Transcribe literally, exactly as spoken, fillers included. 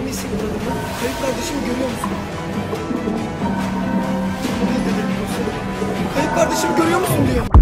Neredesin kadını? Kayıp kardeşimi görüyor musun? Kayıp kardeşimi görüyor musun diyor.